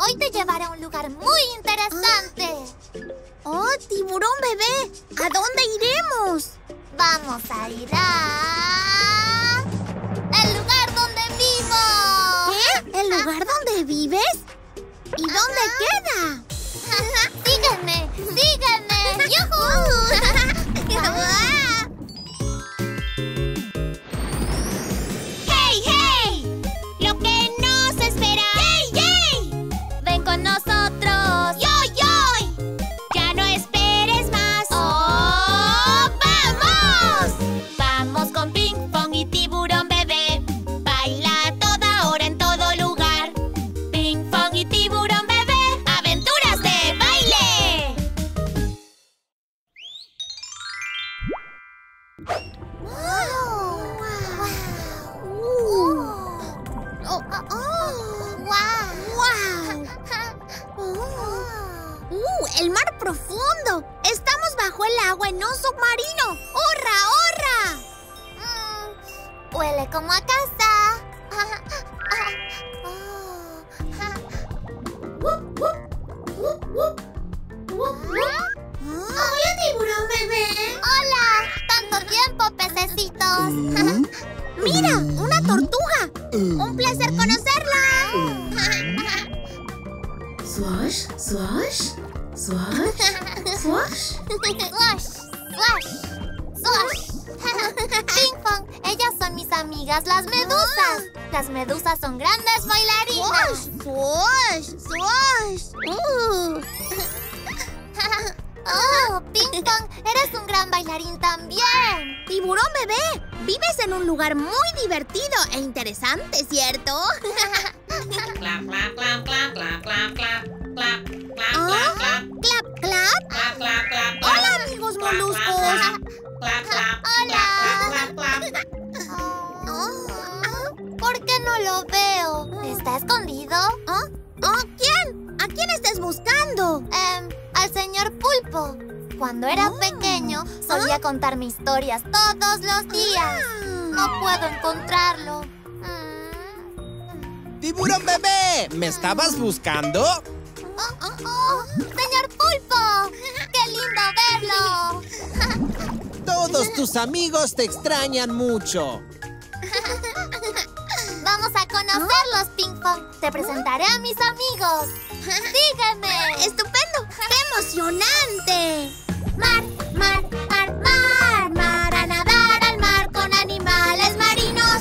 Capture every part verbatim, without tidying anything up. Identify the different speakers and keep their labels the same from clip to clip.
Speaker 1: Hoy te llevaré a un lugar muy interesante.
Speaker 2: ¡Oh, tiburón bebé! ¿A dónde iremos?
Speaker 1: Vamos a ir a... el lugar donde vivo.
Speaker 2: ¿Qué? ¿El lugar donde vives? ¿Y dónde queda?
Speaker 1: ¡Sígueme! ¡Sígueme! ¡Yujú!
Speaker 3: ¡Hey, hey! ¡Lo que nos espera! ¡Yay, yay!
Speaker 1: ¡Ven con nosotros!
Speaker 3: ¡Yoy, yoy! ¡Ya no esperes más! ¡Oh, vamos! Vamos con Ping Pong y Tiburón Bebé. Baila a toda hora en todo lugar. Ping Pong y Tiburón Bebé. ¡Aventuras de baile!
Speaker 2: Oh, oh, oh. ¡Wow! ¡Uh! ¡El mar profundo! ¡Estamos bajo el agua en un submarino! ¡Hurra, hurra!
Speaker 1: Mm, huele como a casa.
Speaker 2: ¡Hola, tiburón bebé!
Speaker 1: ¡Hola! ¡Tanto tiempo, pececitos!
Speaker 2: ¡Mira! ¡Una tortuga! ¡Un placer conocerla!
Speaker 4: Swash, swash, swash, swash.
Speaker 1: ¡Swash! ¡Swash! ¡Swash! ¡Ping Pong! Ellas son mis amigas, las medusas. Las medusas son grandes bailarinas.
Speaker 2: ¡Swash! ¡Swash! ¡Uh!
Speaker 1: ¡Oh, Ping Pong! ¡Eres un gran bailarín también!
Speaker 2: ¡Tiburón bebé! Vives en un lugar muy divertido e interesante, ¿cierto?
Speaker 5: Clap, clap, clap, clap, clap, clap, clap, clap, clap,
Speaker 2: ¿Ah?
Speaker 5: clap,
Speaker 2: ¡Clap, clap!
Speaker 5: clap, clap, clap.
Speaker 2: ¡Hola, amigos moluscos!
Speaker 5: Clap, clap,
Speaker 1: Hola.
Speaker 5: clap, clap, clap.
Speaker 1: Oh, ¿por qué no lo veo? ¿Está escondido?
Speaker 2: ¿Ah? ¿Ah? ¿Quién? ¿A quién estás buscando?
Speaker 1: Em, al señor Pulpo. Cuando era
Speaker 2: Oh.
Speaker 1: pequeño, solía contarme historias todos los días. No puedo encontrarlo. Mm.
Speaker 6: ¡Tiburón bebé! ¿Me estabas buscando?
Speaker 1: Oh, oh, oh. ¡Señor Pulpo! ¡Qué lindo verlo!
Speaker 6: Todos tus amigos te extrañan mucho.
Speaker 1: Vamos a conocerlos, Ping Pong. Te presentaré a mis amigos. ¡Sígueme!
Speaker 2: ¡Estupendo! ¡Qué emocionante!
Speaker 1: Mar, mar, mar, mar, mar, a nadar al mar con animales marinos.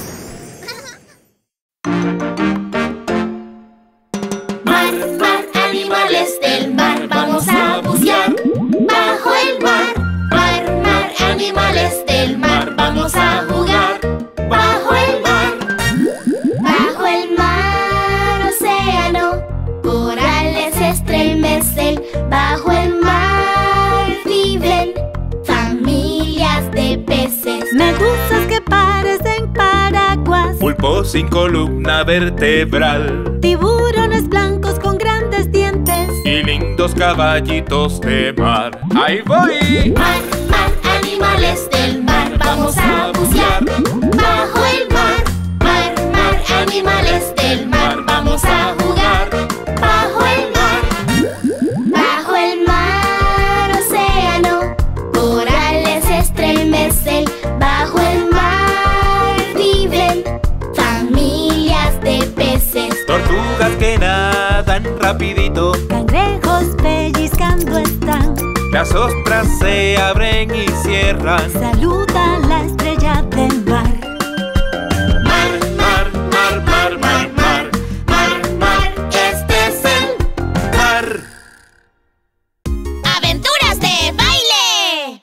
Speaker 3: Mar, mar, animales del mar, vamos a bucear bajo el mar. Mar, mar, animales del mar, vamos a jugar bajo el mar. Bajo el mar, océano, corales se estremecen. Bajo el mar viven familias de peces.
Speaker 7: Medusas que parecen paraguas,
Speaker 8: Pulpos sin columna vertebral
Speaker 7: tiburones blancos con grandes dientes.
Speaker 8: y lindos caballitos de mar. ¡Ahí voy!
Speaker 3: Mar, mar, animales del mar, vamos a bucear bajo el mar. Mar, mar, animales del mar, vamos a jugar bajo el mar. Bajo el mar, océano, corales se estremecen. Bajo el mar viven familias de peces.
Speaker 8: Tortugas que nadan rapidito,
Speaker 7: Cangrejos pellizcando están.
Speaker 8: las ostras se abren y cierran.
Speaker 7: Saluda la estrella del mar.
Speaker 3: Mar, mar, mar, mar, mar, mar, mar, mar, este es el
Speaker 8: Mar.
Speaker 3: ¡Aventuras de baile!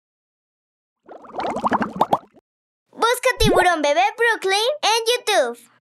Speaker 1: Busca Tiburón Bebé Brooklyn en YouTube.